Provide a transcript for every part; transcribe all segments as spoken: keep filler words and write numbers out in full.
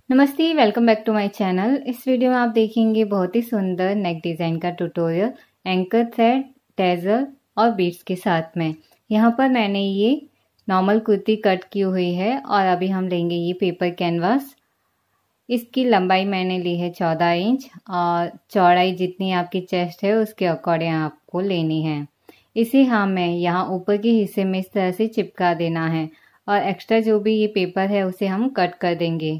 नमस्ते, welcome back to my channel. इस video में आप देखेंगे बहुत ही सुंदर नेक डिज़ाइन का ट्यूटोरियल एंकर थ्रेड, टैज़ल और बीड्स के साथ में। यहाँ पर मैंने ये नॉर्मल कुर्ती कट की हुई है और अभी हम लेंगे ये पेपर कैनवास। इसकी लंबाई मैंने ली है चौदह इंच और चौड़ाई जितनी आपकी चेस्ट है उसके अकॉर्डिंग आपको लेनी है। इसे हमें यहाँ ऊपर के हिस्से में इस तरह से चिपका देना है और एक्स्ट्रा जो भी ये पेपर है उसे हम कट कर देंगे।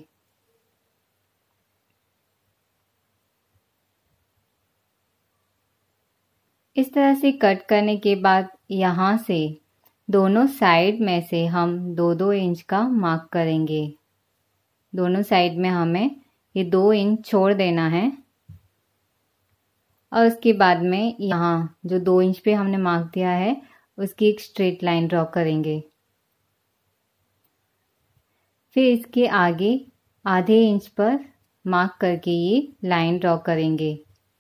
इस तरह से कट करने के बाद यहाँ से दोनों साइड में से हम दो दो इंच का मार्क करेंगे। दोनों साइड में हमें ये दो इंच छोड़ देना है और उसके बाद में यहाँ जो दो इंच पे हमने मार्क दिया है उसकी एक स्ट्रेट लाइन ड्रॉ करेंगे। फिर इसके आगे आधे इंच पर मार्क करके ये लाइन ड्रॉ करेंगे।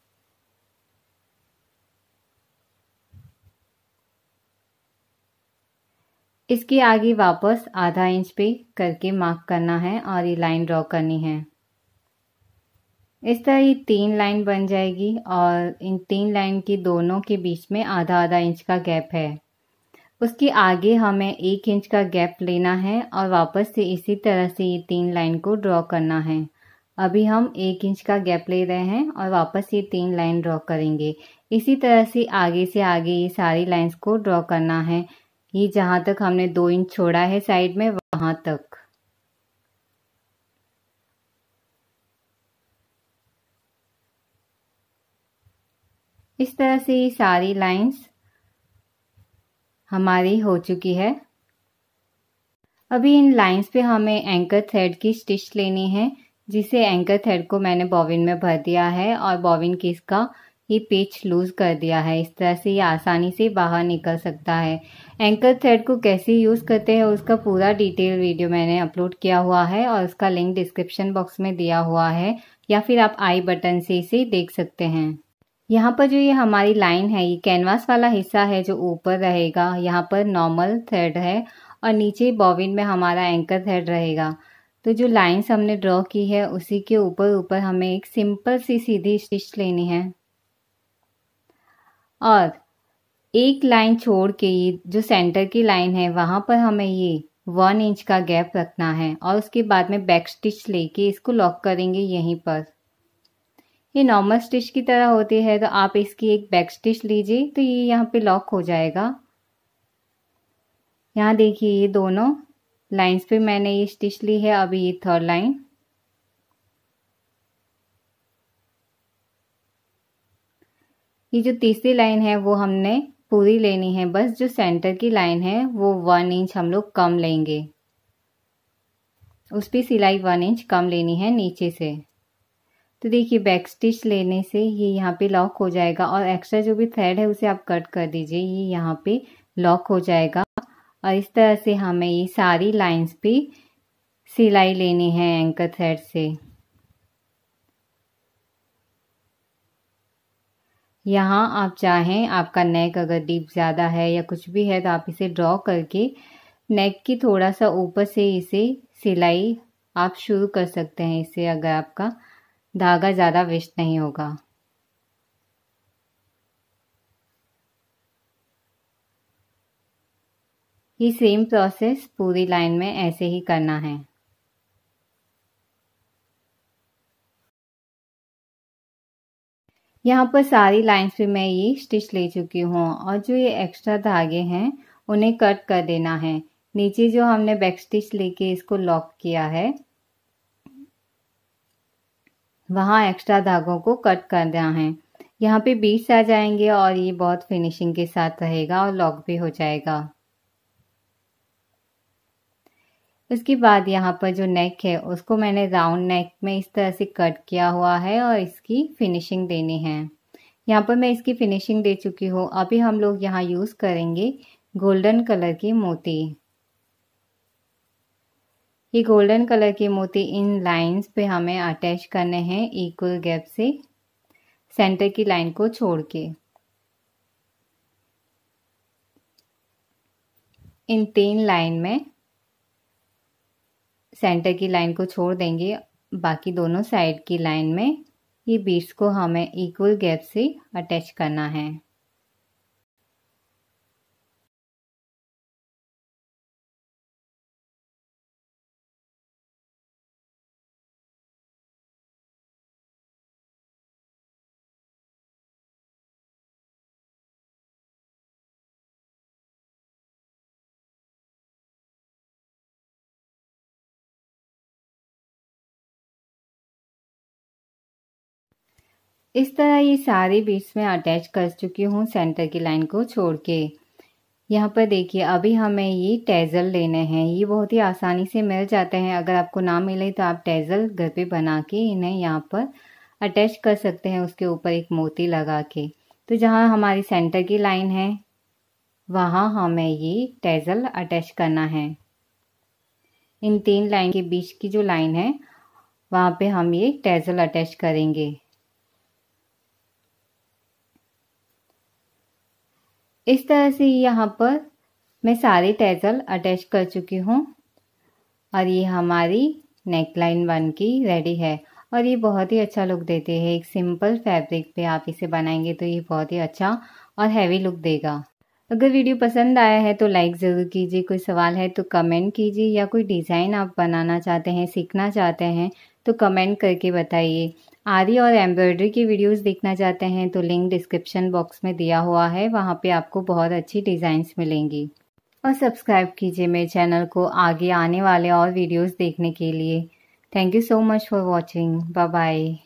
इसके आगे वापस आधा इंच पे करके मार्क करना है और ये लाइन ड्रॉ करनी है। इस तरह ये तीन लाइन बन जाएगी और इन तीन लाइन के दोनों के बीच में आधा आधा इंच का गैप है। उसके आगे हमें एक इंच का गैप लेना है और वापस से इसी तरह से ये तीन लाइन को ड्रॉ करना है। अभी हम एक इंच का गैप ले रहे हैं और वापस ये तीन लाइन ड्रॉ करेंगे। इसी तरह से आगे से आगे ये सारी लाइंस को ड्रॉ करना है। ये जहाँ तक हमने दो इंच छोड़ा है साइड में वहाँ तक। इस तरह से ये सारी लाइंस हमारी हो चुकी है। अभी इन लाइंस पे हमें एंकर थ्रेड की स्टिच लेनी है, जिसे एंकर थ्रेड को मैंने बॉबिन में भर दिया है और बॉबिन की इसका ये पेच लूज कर दिया है। इस तरह से ये आसानी से बाहर निकल सकता है। एंकर थ्रेड को कैसे यूज़ करते हैं उसका पूरा डिटेल वीडियो मैंने अपलोड किया हुआ है और उसका लिंक डिस्क्रिप्शन बॉक्स में दिया हुआ है या फिर आप आई बटन से इसे देख सकते हैं। यहाँ पर जो ये हमारी लाइन है ये कैनवास वाला हिस्सा है जो ऊपर रहेगा। यहाँ पर नॉर्मल थ्रेड है और नीचे बॉबिन में हमारा एंकर थ्रेड रहेगा। तो जो लाइंस हमने ड्रॉ की है उसी के ऊपर ऊपर हमें एक सिंपल सी सीधी स्टिच लेनी है और एक लाइन छोड़ के ये जो सेंटर की लाइन है वहाँ पर हमें ये वन इंच का गैप रखना है और उसके बाद में बैक स्टिच लेके इसको लॉक करेंगे यहीं पर। ये नॉर्मल स्टिच की तरह होती है तो आप इसकी एक बैक स्टिच लीजिए तो ये यहाँ पे लॉक हो जाएगा। यहाँ देखिए ये दोनों लाइंस पे मैंने ये स्टिच ली है। अभी ये थर्ड लाइन, ये जो तीसरी लाइन है वो हमने पूरी लेनी है। बस जो सेंटर की लाइन है वो वन इंच हम लोग कम लेंगे, उस पर सिलाई वन इंच कम लेनी है नीचे से। तो देखिए बैक स्टिच लेने से ये यहाँ पे लॉक हो जाएगा और एक्स्ट्रा जो भी थ्रेड है उसे आप कट कर दीजिए, ये यहाँ पे लॉक हो जाएगा। और इस तरह से हमें ये सारी लाइंस पे सिलाई लेनी है एंकर थ्रेड से। यहाँ आप चाहें, आपका नेक अगर डीप ज़्यादा है या कुछ भी है तो आप इसे ड्रॉ करके नेक की थोड़ा सा ऊपर से इसे सिलाई आप शुरू कर सकते हैं, इससे अगर आपका धागा ज़्यादा वेस्ट नहीं होगा। ये सेम प्रोसेस पूरी लाइन में ऐसे ही करना है। यहाँ पर सारी लाइंस पे मैं ये स्टिच ले चुकी हूँ और जो ये एक्स्ट्रा धागे हैं उन्हें कट कर देना है। नीचे जो हमने बैक स्टिच लेके इसको लॉक किया है वहाँ एक्स्ट्रा धागों को कट कर देना है। यहाँ पे बीड्स आ जाएंगे और ये बहुत फिनिशिंग के साथ रहेगा और लॉक भी हो जाएगा। उसके बाद यहाँ पर जो नेक है उसको मैंने राउंड नेक में इस तरह से कट किया हुआ है और इसकी फिनिशिंग देनी है। यहाँ पर मैं इसकी फिनिशिंग दे चुकी हूँ। अभी हम लोग यहाँ यूज़ करेंगे गोल्डन कलर की मोती। ये गोल्डन कलर के मोती इन लाइंस पे हमें अटैच करने हैं इक्वल गैप से, सेंटर की लाइन को छोड़ के। इन तीन लाइन में सेंटर की लाइन को छोड़ देंगे। बाकी दोनों साइड की लाइन में ये बीड्स को हमें इक्वल गैप से अटैच करना है। इस तरह ये सारे बीड्स में अटैच कर चुकी हूँ सेंटर की लाइन को छोड़ के। यहाँ पर देखिए अभी हमें ये टैज़ल लेने हैं। ये बहुत ही आसानी से मिल जाते हैं। अगर आपको ना मिले तो आप टैज़ल घर पे बना के इन्हें यहाँ पर अटैच कर सकते हैं, उसके ऊपर एक मोती लगा के। तो जहाँ हमारी सेंटर की लाइन है वहाँ हमें ये टैज़ल अटैच करना है। इन तीन लाइन के बीच की जो लाइन है वहाँ पे हम ये टैज़ल अटैच करेंगे। इस तरह से यहाँ पर मैं सारे टैज़ल अटैच कर चुकी हूँ और ये हमारी नेकलाइन बन के रेडी है। और ये बहुत ही अच्छा लुक देते हैं। एक सिंपल फैब्रिक पे आप इसे बनाएंगे तो ये बहुत ही अच्छा और हैवी लुक देगा। अगर वीडियो पसंद आया है तो लाइक ज़रूर कीजिए। कोई सवाल है तो कमेंट कीजिए, या कोई डिज़ाइन आप बनाना चाहते हैं, सीखना चाहते हैं तो कमेंट करके बताइए। आरी और एम्ब्रॉयडरी की वीडियोस देखना चाहते हैं तो लिंक डिस्क्रिप्शन बॉक्स में दिया हुआ है, वहाँ पे आपको बहुत अच्छी डिज़ाइंस मिलेंगी। और सब्सक्राइब कीजिए मेरे चैनल को आगे आने वाले और वीडियोस देखने के लिए। Thank you so much for watching. Bye bye.